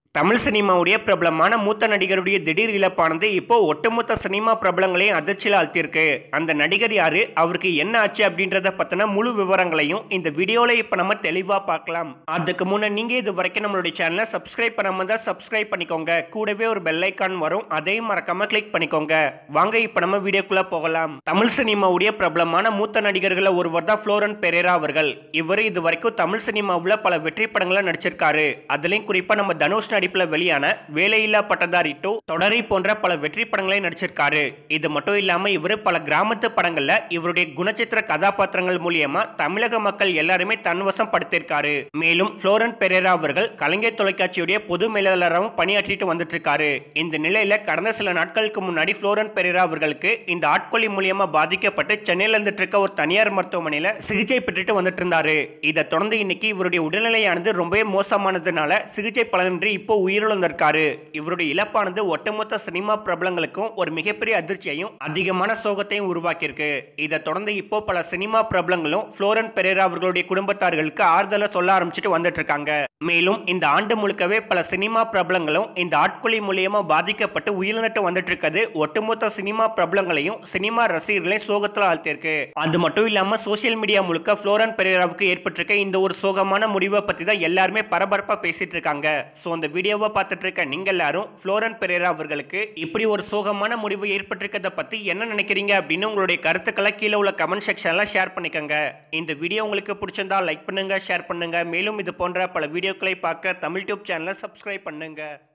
தமிழ் சினிமாவுடைய பிரபலமான மூத்த நடிகருடைய திடீர் இழப்பானது இப்போ ஒட்டுமொத்த சினிமா பிரபலங்களையும் அதிர்ச்சியில் ஆழ்த்தியிருக்கு. அந்த நடிகர் யாரு, அவருக்கு என்ன ஆச்சு அப்படின்றத பத்தின முழு விவரங்களையும் இந்த வீடியோல இப்ப நம்ம தெளிவா பார்க்கலாம். அதுக்கு முன்ன நீங்க இது வரைக்கும் நம்மளுடைய சேனலை சப்ஸ்கிரைப் பண்ணாம தான் சப்ஸ்கிரைப் பண்ணிக்கோங்க. கூடவே ஒரு பெல் ஐக்கான் வரும், அதையும் மறக்காம கிளிக் பண்ணிக்கோங்க. வாங்க இப்ப நம்ம வீடியோக்குள்ள போகலாம். தமிழ் சினிமாவுடைய பிரபலமான மூத்த நடிகர்கள் ஒருவர் தான் ஃப்ளோரன் பெரேரா அவர்கள். இவர் இது வரைக்கும் தமிழ் சினிமாவில் பல வெற்றி படங்களை நடிச்சிருக்காரு. அதுலயும் குறிப்பா நம்ம தனுஷ் நடிப்புல வெளியான வேலையில்லா பட்டதாரி 2 தொடரை போன்ற பல வெற்றி படங்களை நடிச்சிருக்காரு. இது மட்டும் இல்லாம இவர் பல கிராமத்து படங்கள்ல இவருடைய குணச்சித்திர கதாபாத்திரங்கள் மூலியமா தமிழக மக்கள் எல்லாருமே தன்வசம் படுத்திருக்காரு. மேலும் ஃப்ளோரன் பெரேரா அவர்கள் கலைஞர் தொலைக்காட்சியுடைய பொது மேலாளராகவும் பணியாற்றிட்டு வந்துட்டு இருக்காரு. இந்த நிலையில கடந்த சில நாட்களுக்கு முன்னாடி ஃப்ளோரன் பெரேரா அவர்களுக்கு இந்த ஆட்கொல்லி மூலியமா பாதிக்கப்பட்டு சென்னையில் இருந்துட்டு இருக்க ஒரு தனியார் மருத்துவமனையில சிகிச்சை பெற்றுட்டு வந்துட்டு இருந்தாரு. இதை தொடர்ந்து இன்னைக்கு இவருடைய உடல்நிலையானது ரொம்பவே மோசமானதுனால சிகிச்சை பலனின்றி இப்போ உயிரிழந்திருக்காரு. இவருடைய இழப்பானது ஒட்டுமொத்த சினிமா பிரபலங்களுக்கும் ஒரு மிகப்பெரிய அதிர்ச்சியையும் அதிகமான சோகத்தையும் உருவாக்கியிருக்கு. இதை தொடர்ந்து இப்போ பல சினிமா பிரபலங்களும் ஃப்ளோரன் பெரேரா அவர்களுடைய குடும்பத்தார்களுக்கு ஆறுதலை சொல்ல ஆரம்பிச்சுட்டு வந்துட்டு இருக்காங்க. மேலும் இந்த ஆண்டு முழுக்கவே பல சினிமா பிரபலங்களும் இந்த ஆட்கொலை மூலியமா பாதிக்கப்பட்டு உயிரிழந்துட்டு வந்துட்டு இருக்கிறது ஒட்டுமொத்த சினிமா பிரபலங்களையும் சினிமா ரசிகர்களையும் சோகத்தில் ஆழ்த்தியிருக்கு. அது மட்டும் இல்லாம சோசியல் மீடியா முழுக்க ஃப்ளோரன் பெரேராவுக்கு ஏற்பட்டிருக்க இந்த ஒரு சோகமான முடிவை பத்தி தான் எல்லாருமே பரபரப்பா பேசிட்டு இருக்காங்க. சோ அந்த வீடியோவை பார்த்துட்டு இருக்க நீங்க எல்லாரும் ஃப்ளோரன் பெரேரா அவர்களுக்கு இப்படி ஒரு சோகமான முடிவு ஏற்பட்டிருக்கிறத பத்தி என்ன நினைக்கிறீங்க அப்படின்னு உங்களுடைய கருத்துக்களை கீழே உள்ள கமெண்ட் செக்ஷன்ல ஷேர் பண்ணிக்கோங்க. இந்த வீடியோ உங்களுக்கு பிடிச்சிருந்தா லைக் பண்ணுங்க, ஷேர் பண்ணுங்க. மேலும் இது போன்ற பல வீடியோக்களை பார்க்க தமிழ் டியூப் சேனலை சப்ஸ்கிரைப் பண்ணுங்க.